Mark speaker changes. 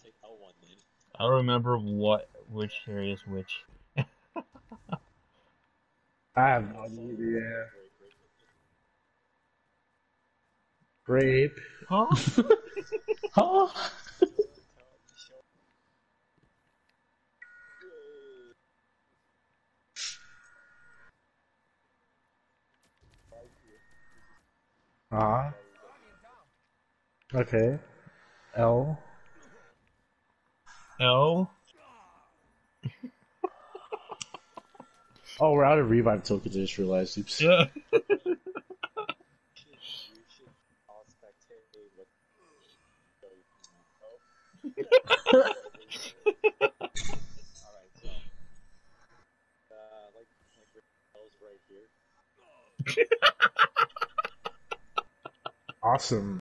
Speaker 1: I don't remember which area is which.
Speaker 2: I have no idea. Grape.
Speaker 1: Huh?
Speaker 2: Huh? Uh-huh. Okay. L.
Speaker 1: L.
Speaker 2: Oh, we're out of revive tokens, I just realized. Oops.
Speaker 1: Yeah.
Speaker 2: Awesome.